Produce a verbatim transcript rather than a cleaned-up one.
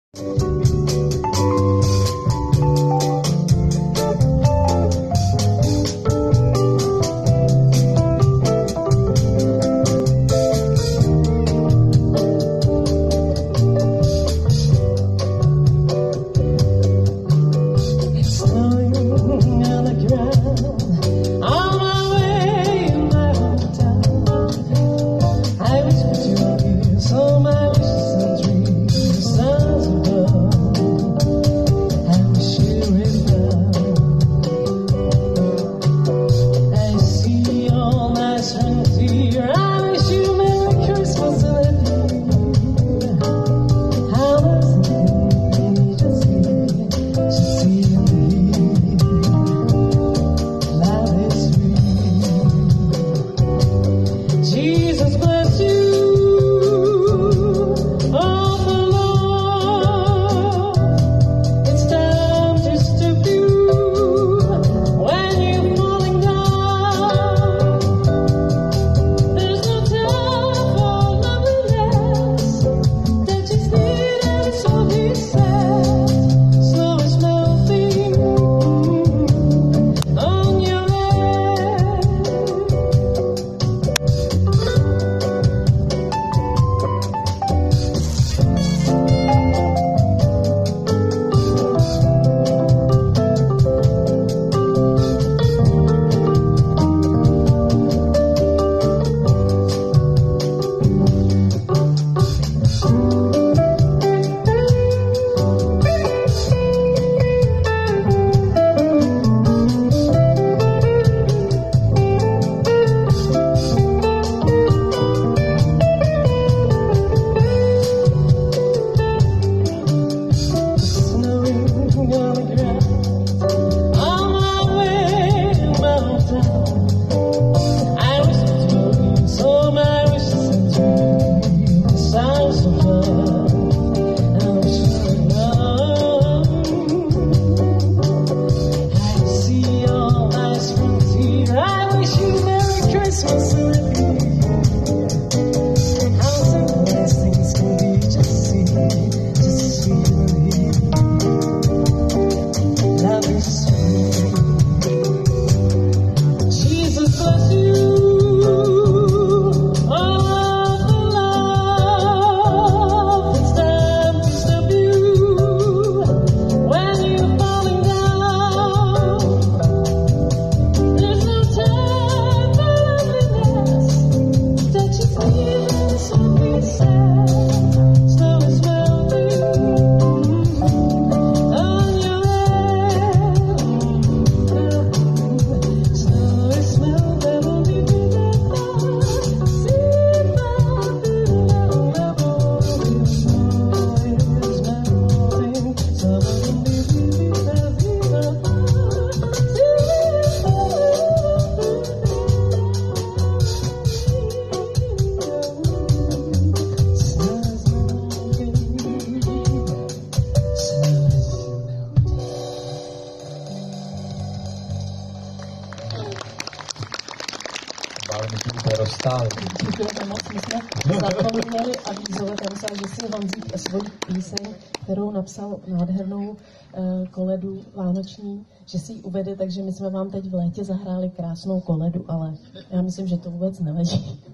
Děkujeme moc. My jsme zapomněli avízovat, já myslím, že si Honzík svoji píseň, kterou napsal nádhernou uh, koledu vánoční, že si ji uvede, takže my jsme vám teď v létě zahráli krásnou koledu, ale já myslím, že to vůbec nevadí.